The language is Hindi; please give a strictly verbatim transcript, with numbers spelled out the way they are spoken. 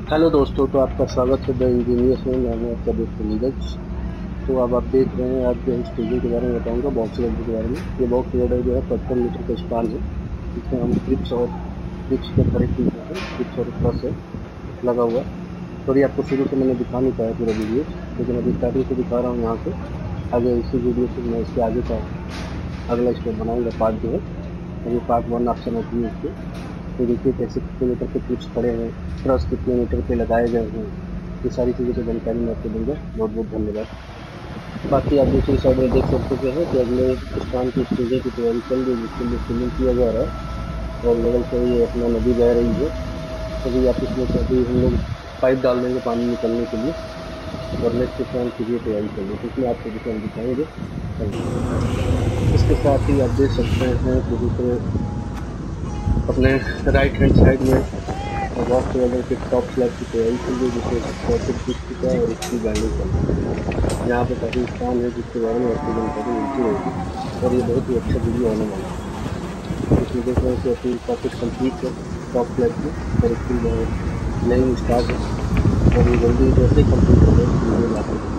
हेलो दोस्तों, तो आपका स्वागत है द इंजीनियर्स में। मैं हूं आपका दोस्त नीरज। तो अब आप देख रहे हैं, आज जो है स्टूडियो के बारे में बताऊंगा, बॉक्स वेल्डर के बारे में। ये बॉक्स वेल्डर जो है पचपन मीटर का स्पान है। इसमें हम क्लिप्स और क्लिप्स का खरीद चीज़ें हैं, क्लिप्स और प्लस है लगा हुआ। सॉरी, आपको शुरू से मैंने दिखा नहीं पाया पूरा वीडियो, लेकिन अभी स्टार्टिंग से दिखा रहा हूँ यहाँ से। आगे इसी वीडियो से मैं इसके आगे का अगला स्टेप बनाऊँगा, पार्ट जो है। अभी पार्ट वन आप समझिए इसके। तो देखिए कैसे कितने मीटर के क्लिप्स खड़े हैं, ट्रस कितने मीटर पे लगाए गए हैं, ये सारी चीज़ों की जानकारी मैं आपको दूंगा। बहुत बहुत धन्यवाद। बाकी आप दूसरी साइड में देख सकते हैं कि अगले स्टान की स्टेजें की तैयारी चल रही है, जिसके लिए फिलिंग किया जा रहा है। और लेवल से ये अपना नदी बह रही है, तभी आप इसमें से अभी हम लोग पाइप डाल देंगे पानी निकलने के लिए। और नेक्स्ट स्टान की भी तैयारी चल रही है, इसमें आपको जिसे हम दिखाएंगे। इसके साथ ही आप देख सकते हैं कि दूसरे अपने राइट हैंड साइड में बॉक्स वेल्डर के टॉप स्लैब की तैयारी चल रही है, जिससे सॉकेट दिख चुका है और इसकी बैंडिंग चल रही है। यहाँ पे काफ़ी स्थान है जिसके बारे में आपको जानकारी मिलती रहेगी, और ये बहुत ही अच्छा वीडियो आने वाला है। इसमें देख रहे हैं कि अपनी सॉकेट कंप्लीट है टॉप स्लैब की, और इसकी लेइंग स्टार्ट है। और ये जल्दी जैसे कंप्लीट हो जाए वीडियो में आपको